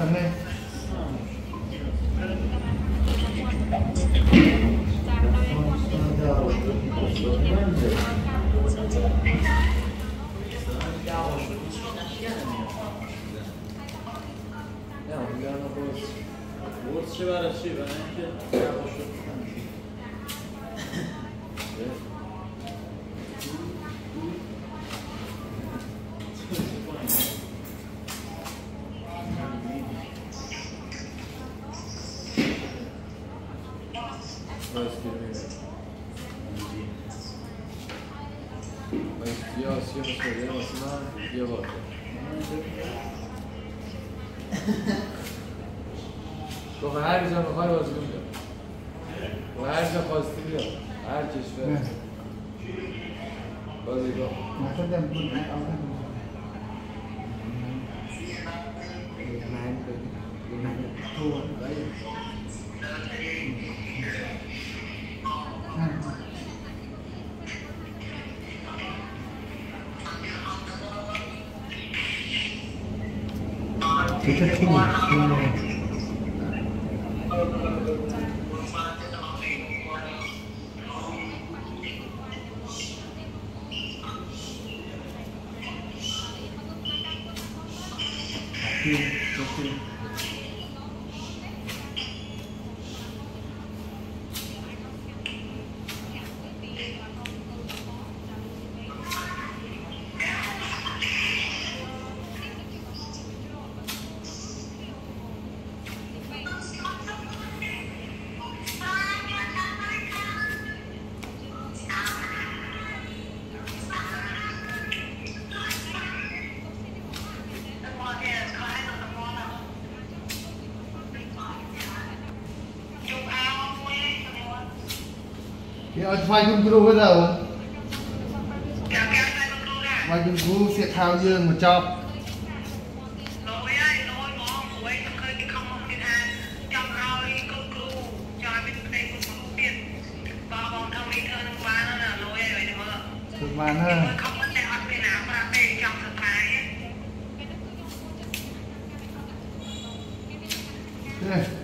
thằng này Вот trzeba raczej, Mas eu assino os programas, senão eu volto. تو هر جا میخوای بازی کن و هر جا خواستی بیا هر کشور بازی کن خودم بود Ở vaiคุณครูbây giờ vaiคุณครูsẽ thao dương một chọc thực bàn hơn thế